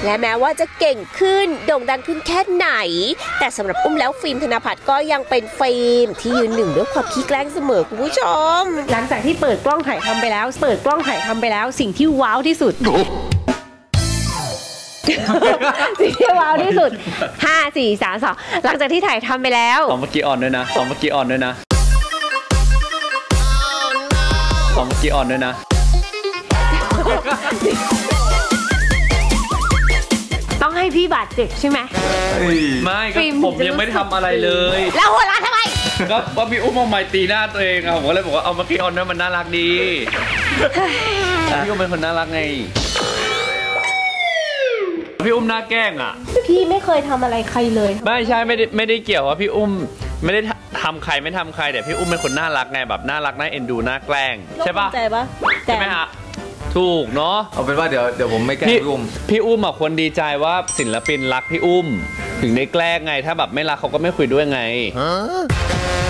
และแม้ว่าจะเก่งขึ้นโด่งดังขึ้นแค่ไหนแต่สำหรับอุ้มแล้วฟิล์มธนภัทรก็ยังเป็นฟิล์มที่ยืนหนึ่งด้วยความขี้แกล้งเสมอคุณผู้ชมหลังจากที่เปิดกล้องถ่ายทำไปแล้วสิ่งที่ว้าวที่สุดสิ่งที่ว้าวที่สุด5 4 3 2หลังจากที่ถ่ายทำไปแล้วเมื่อกี้อ่อนด้วยนะเมื่อกี้อ่อนด้วยนะต้องให้พี่บาดเจ็บใช่ไหมไม่ก็ผมยังไม่ได้ทำอะไรเลยแล้วหัวเราะทำไมก็ว่าพี่อุ้มเอาไม้ตีหน้าตัวเองอะผมก็เลยบอกว่าเอาเมื่อกี้อ่อนด้วยมันน่ารักดีพี่อุ้มเป็นคนน่ารักไงพี่อุ้มน่าแกล้งอ่ะพี่ไม่เคยทำอะไรใครเลยไม่ใช่ไม่ได้เกี่ยวว่าพี่อุ้มไม่ได้ทำใครไม่ทำใครแต่พี่อุ้มเป็นคนน่ารักไงแบบน่ารักน่าเอ็นดูน่าแกล้งใช่ปะใช่ไหมฮะถูกเนาะเอาเป็นว่าเดี๋ยวผมไม่แกล้งพี่อุ้มอ่ะควรดีใจว่าศิลปินรักพี่อุ้มถึงได้แกล้งไงถ้าแบบไม่รักเขาก็ไม่คุยด้วยไง